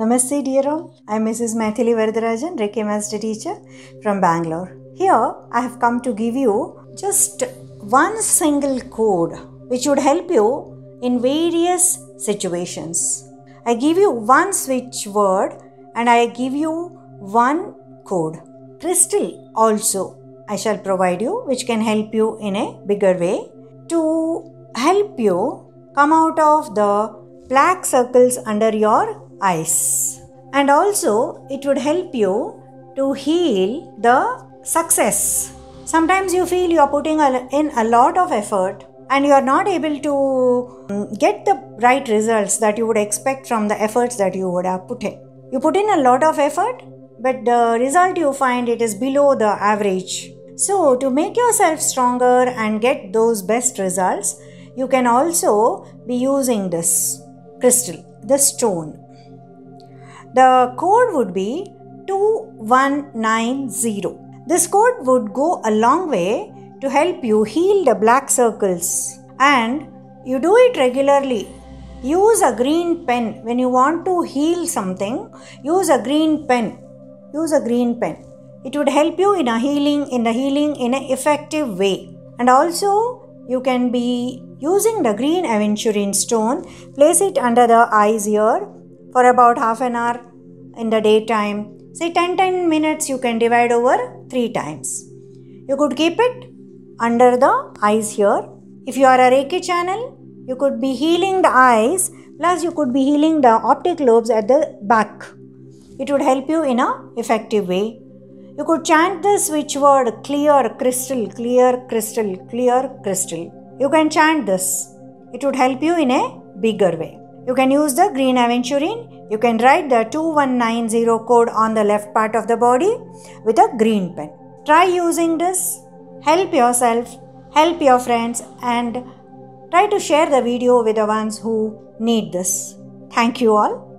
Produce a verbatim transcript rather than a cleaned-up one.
Namaste dear all, I am Missus Maithili Varadarajan, Reiki Master Teacher from Bangalore. Here I have come to give you just one single code which would help you in various situations. I give you one switch word and I give you one code. Crystal also I shall provide you, which can help you in a bigger way to help you come out of the black circles under your eyes. And also it would help you to heal the success. Sometimes you feel you are putting in a lot of effort and you are not able to get the right results that you would expect from the efforts that you would have put in. You put in a lot of effort, but the result you find it is below the average. So to make yourself stronger and get those best results, you can also be using this crystal, the stone. The code would be two one nine zero. This code would go a long way to help you heal the black circles, and you do it regularly. Use a green pen when you want to heal something. Use a green pen. Use a green pen. It would help you in a healing, in the healing in an effective way. And also you can be using the green aventurine stone. Place it under the eyes here for about half an hour in the daytime. Say ten ten minutes you can divide over three times. You could keep it under the eyes here. If you are a Reiki channel, you could be healing the eyes, plus you could be healing the optic lobes at the back. It would help you in a effective way. You could chant the switch word clear crystal, clear crystal, clear crystal. You can chant this. It would help you in a bigger way. You can use the green aventurine. You can write the two one nine zero code on the left part of the body with a green pen. Try using this. Help yourself, help your friends, and try to share the video with the ones who need this. Thank you all.